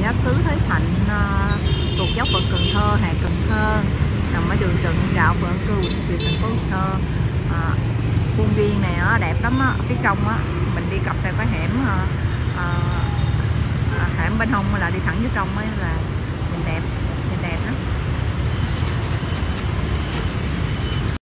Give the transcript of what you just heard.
Gác Xứ Thới Thạnh, thuộc dốc phận Cần Thơ, hạt Cần Thơ, nằm ở đường Trần Gạo, phường An Cư, quận Việt, thành phố Cần Thơ. Khuôn viên này đẹp lắm á, phía trong á mình đi cặp theo cái hẻm hẻm bên hông là đi thẳng vô trong ấy là nhìn đẹp.